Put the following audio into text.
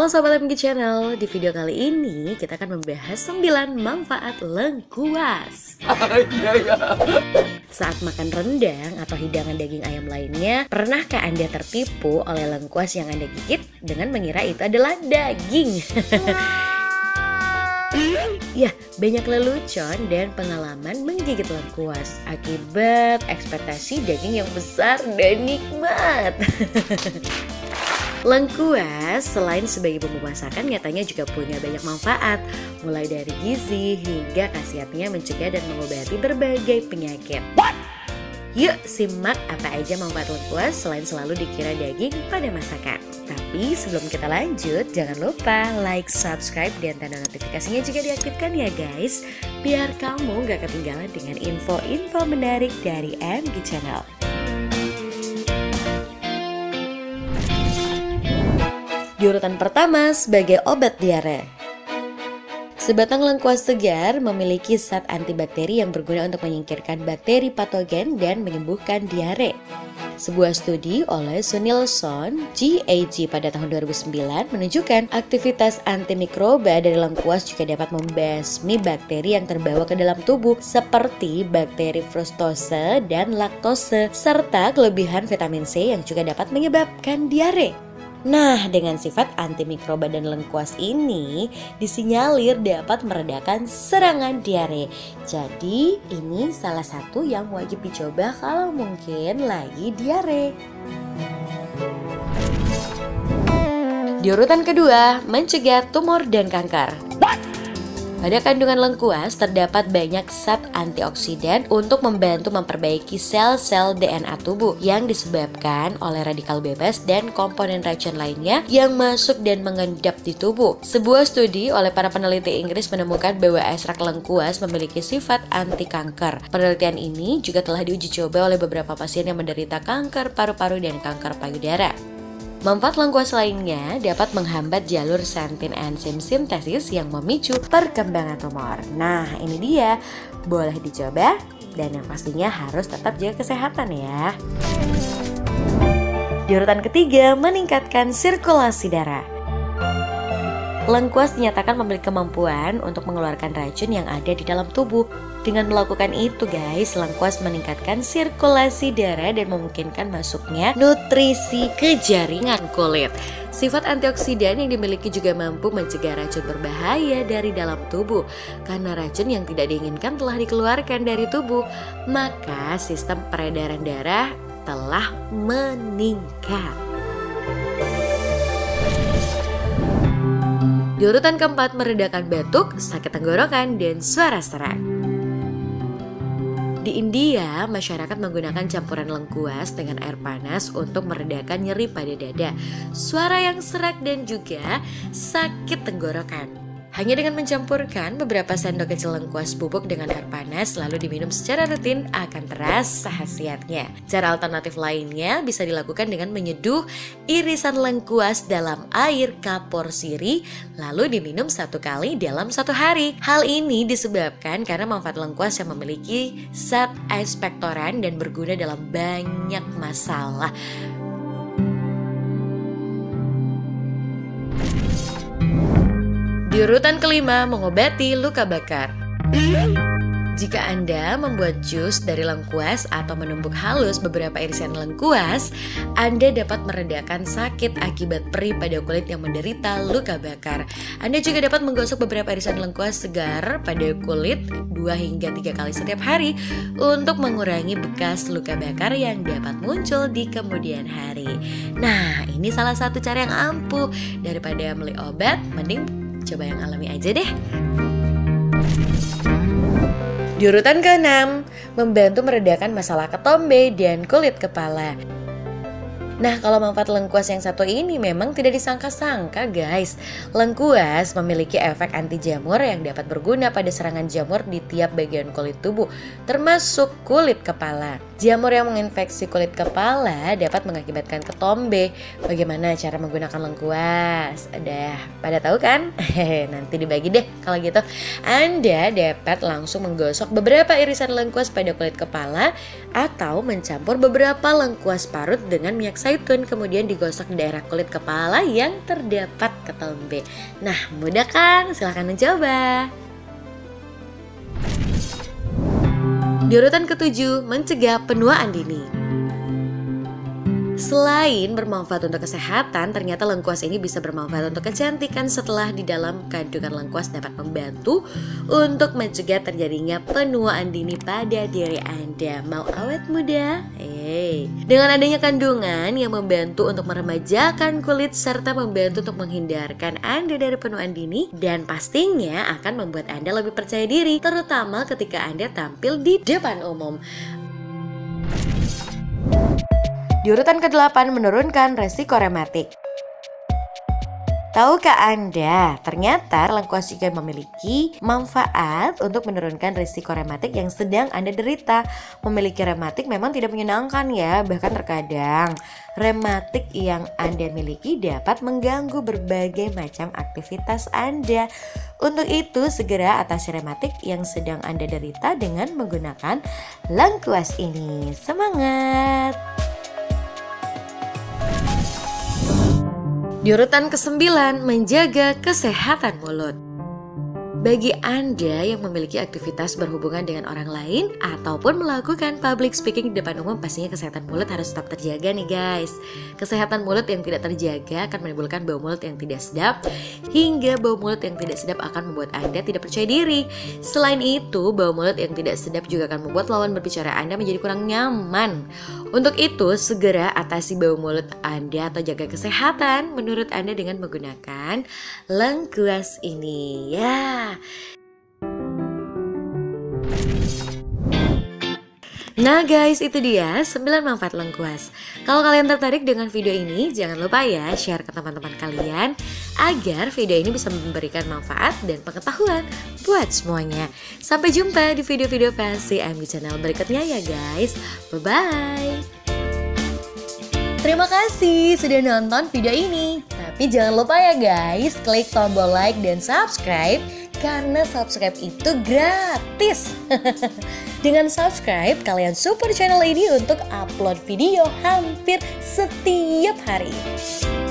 Halo Sobat MG Channel, di video kali ini kita akan membahas 9 manfaat lengkuas. Saat makan rendang atau hidangan daging ayam lainnya, pernahkah Anda tertipu oleh lengkuas yang Anda gigit dengan mengira itu adalah daging? Ya, banyak lelucon dan pengalaman menggigit lengkuas akibat ekspektasi daging yang besar dan nikmat. Lengkuas selain sebagai bumbu masakan nyatanya juga punya banyak manfaat, mulai dari gizi hingga khasiatnya mencegah dan mengobati berbagai penyakit. Yuk simak apa aja manfaat lengkuas selain selalu dikira daging pada masakan. Tapi sebelum kita lanjut, jangan lupa like, subscribe, dan tanda notifikasinya juga diaktifkan ya guys, biar kamu gak ketinggalan dengan info-info menarik dari MG Channel. Di urutan pertama sebagai obat diare. Sebatang lengkuas segar memiliki zat antibakteri yang berguna untuk menyingkirkan bakteri patogen dan menyembuhkan diare. Sebuah studi oleh Sunilson GAG pada tahun 2009 menunjukkan aktivitas antimikroba dari lengkuas juga dapat membasmi bakteri yang terbawa ke dalam tubuh seperti bakteri frustose dan laktose serta kelebihan vitamin C yang juga dapat menyebabkan diare. Nah, dengan sifat antimikroba dan lengkuas ini disinyalir dapat meredakan serangan diare. Jadi, ini salah satu yang wajib dicoba kalau mungkin lagi diare. Di urutan kedua, mencegah tumor dan kanker. Pada kandungan lengkuas terdapat banyak zat antioksidan untuk membantu memperbaiki sel-sel DNA tubuh yang disebabkan oleh radikal bebas dan komponen racun lainnya yang masuk dan mengendap di tubuh. Sebuah studi oleh para peneliti Inggris menemukan bahwa ekstrak lengkuas memiliki sifat anti kanker. Penelitian ini juga telah diuji coba oleh beberapa pasien yang menderita kanker paru-paru dan kanker payudara. Manfaat lengkuas lainnya dapat menghambat jalur xanthin enzim sintesis yang memicu perkembangan tumor. Nah, ini dia, boleh dicoba dan yang pastinya harus tetap jaga kesehatan ya. Di urutan ketiga, meningkatkan sirkulasi darah. Lengkuas dinyatakan memiliki kemampuan untuk mengeluarkan racun yang ada di dalam tubuh. Dengan melakukan itu guys, lengkuas meningkatkan sirkulasi darah dan memungkinkan masuknya nutrisi ke jaringan kulit. Sifat antioksidan yang dimiliki juga mampu mencegah racun berbahaya dari dalam tubuh. Karena racun yang tidak diinginkan telah dikeluarkan dari tubuh, maka sistem peredaran darah telah meningkat. Di urutan keempat, meredakan batuk, sakit tenggorokan, dan suara serak. Di India, masyarakat menggunakan campuran lengkuas dengan air panas untuk meredakan nyeri pada dada, suara yang serak, dan juga sakit tenggorokan. Hanya dengan mencampurkan beberapa sendok kecil lengkuas bubuk dengan air panas lalu diminum secara rutin akan terasa khasiatnya. Cara alternatif lainnya bisa dilakukan dengan menyeduh irisan lengkuas dalam air kapur sirih lalu diminum 1 kali dalam 1 hari. Hal ini disebabkan karena manfaat lengkuas yang memiliki zat ekspektoran dan berguna dalam banyak masalah. Di urutan kelima, mengobati luka bakar. Jika Anda membuat jus dari lengkuas atau menumbuk halus beberapa irisan lengkuas, Anda dapat meredakan sakit akibat perih pada kulit yang menderita luka bakar. Anda juga dapat menggosok beberapa irisan lengkuas segar pada kulit 2 hingga 3 kali setiap hari untuk mengurangi bekas luka bakar yang dapat muncul di kemudian hari. Nah, ini salah satu cara yang ampuh. Daripada beli obat, mending coba yang alami aja deh. Di urutan ke-6, membantu meredakan masalah ketombe dan kulit kepala. Nah, kalau manfaat lengkuas yang satu ini memang tidak disangka-sangka guys. Lengkuas memiliki efek anti jamur yang dapat berguna pada serangan jamur di tiap bagian kulit tubuh, termasuk kulit kepala. Jamur yang menginfeksi kulit kepala dapat mengakibatkan ketombe. Bagaimana cara menggunakan lengkuas? Udah pada tahu kan? Nanti dibagi deh kalau gitu. Anda dapat langsung menggosok beberapa irisan lengkuas pada kulit kepala atau mencampur beberapa lengkuas parut dengan minyak sayur zaitun, kemudian digosok di daerah kulit kepala yang terdapat ketombe. Nah, mudah kan? Silahkan mencoba. Di urutan ke-7, mencegah penuaan dini. Selain bermanfaat untuk kesehatan, ternyata lengkuas ini bisa bermanfaat untuk kecantikan. Setelah di dalam kandungan lengkuas dapat membantu untuk mencegah terjadinya penuaan dini pada diri Anda. Mau awet muda? Dengan adanya kandungan yang membantu untuk meremajakan kulit serta membantu untuk menghindarkan Anda dari penuaan dini, dan pastinya akan membuat Anda lebih percaya diri, terutama ketika Anda tampil di depan umum. Di urutan ke-8, menurunkan resiko rematik. Tahukah Anda, ternyata lengkuas juga memiliki manfaat untuk menurunkan risiko rematik yang sedang Anda derita. Memiliki rematik memang tidak menyenangkan ya, bahkan terkadang rematik yang Anda miliki dapat mengganggu berbagai macam aktivitas Anda. Untuk itu, segera atasi rematik yang sedang Anda derita dengan menggunakan lengkuas ini. Semangat! Di urutan ke-9, menjaga kesehatan mulut. Bagi Anda yang memiliki aktivitas berhubungan dengan orang lain ataupun melakukan public speaking di depan umum, pastinya kesehatan mulut harus tetap terjaga nih guys. Kesehatan mulut yang tidak terjaga akan menimbulkan bau mulut yang tidak sedap, hingga bau mulut yang tidak sedap akan membuat Anda tidak percaya diri. Selain itu, bau mulut yang tidak sedap juga akan membuat lawan berbicara Anda menjadi kurang nyaman. Untuk itu, segera atasi bau mulut Anda atau jaga kesehatan menurut Anda dengan menggunakan lengkuas ini ya. Nah guys, itu dia 9 manfaat lengkuas. Kalau kalian tertarik dengan video ini, jangan lupa ya share ke teman-teman kalian agar video ini bisa memberikan manfaat dan pengetahuan buat semuanya. Sampai jumpa di video-video Fancy AMG Channel berikutnya ya guys. Bye-bye. Terima kasih sudah nonton video ini. Tapi jangan lupa ya guys, klik tombol like dan subscribe, karena subscribe itu gratis. Dengan subscribe, kalian support channel ini untuk upload video hampir setiap hari.